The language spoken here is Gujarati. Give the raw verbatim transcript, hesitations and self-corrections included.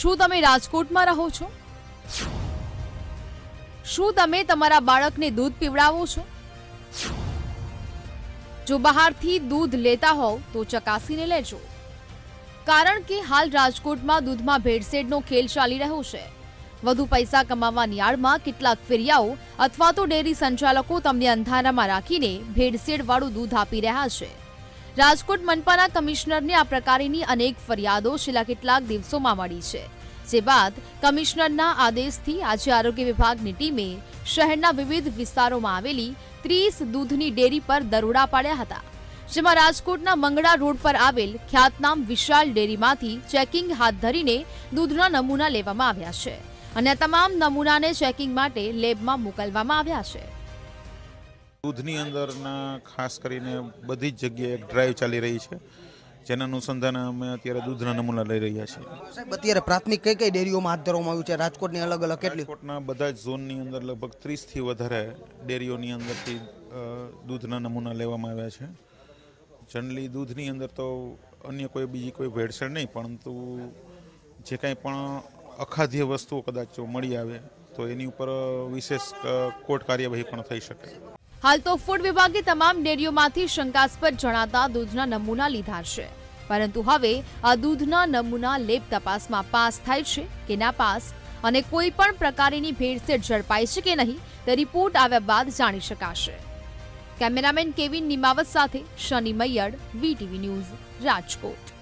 શું તમે રાજકોટમાં રહો છો? શું તમે તમારા બાળકને દૂધ પીવડાવો છો? જો બહારથી દૂધ લેતા હોવ તો ચકાસીને લેજો, કારણ કે હાલ રાજકોટમાં દૂધમાં ભેળસેળનો ખેલ ચાલી રહ્યો છે. વધુ પૈસા કમાવવાની આડમાં કેટલાક ફેરિયાઓ અથવા તો ડેરી સંચાલકો તમને અંધારામાં રાખીને ભેળસેળવાળું દૂધ આપી રહ્યા છે. રાજકોટ મનપાના કમિશનરને આ પ્રકારની અનેક ફરિયાદો છેલ્લા કેટલાક દિવસોમાં મળી છે, જે બાદ કમિશનરના આદેશથી આજે આરોગ્ય વિભાગની ટીમે શહેરના વિવિધ વિસ્તારોમાં આવેલી ત્રીસ દૂધની ડેરી પર દરોડા પાડ્યા હતા, જેમાં રાજકોટના મંગળા રોડ પર આવેલ ખ્યાતનામ વિશાલ ડેરીમાંથી ચેકિંગ હાથ ધરીને દૂધના નમૂના લેવામાં આવ્યા છે અને તમામ નમૂનાને ચેકિંગ માટે લેબમાં મોકલવામાં આવ્યા છે. દૂધની અંદરના ખાસ કરીને બધી જ જગ્યાએ એક ડ્રાઈવ ચાલી રહી છે, જેના અનુસંધાને અમે અત્યારે દૂધના નમૂના લઈ રહ્યા છીએ. સાહેબ, અત્યારે પ્રાથમિક કઈ કઈ ડેરીઓમાં હાથ ધરવામાં આવ્યું છે? રાજકોટની અલગ અલગ કેટલી? રાજકોટના બધા જ ઝોનની અંદર લગભગ ત્રીસથી વધારે ડેરીઓની અંદરથી દૂધના નમૂના લેવામાં આવ્યા છે. જનરલી દૂધની અંદર તો અન્ય કોઈ બીજી કોઈ ભેળસેળ નહીં, પરંતુ જે કાંઈ પણ અખાદ્ય વસ્તુઓ કદાચ જો મળી આવે તો એની ઉપર વિશેષ કોર્ટ કાર્યવાહી પણ થઈ શકે. હાલ તો ફૂડ વિભાગે તમામ ડેરીઓમાંથી શંકાસ્પદ જણાતા દૂધના નમૂના લીધા છે, પરંતુ હવે આ દૂધના નમૂના લેબ તપાસમાં પાસ થાય છે કે ના પાસ અને કોઈ પણ પ્રકારની ભેળસેળ ઝડપાઈ છે કે નહીં તે રિપોર્ટ આવ્યા બાદ જાણી શકાશે. કેમેરામેન કેવિન નિમાવત સાથે શનિ મૈયડ, વીટીવી ન્યૂઝ, રાજકોટ.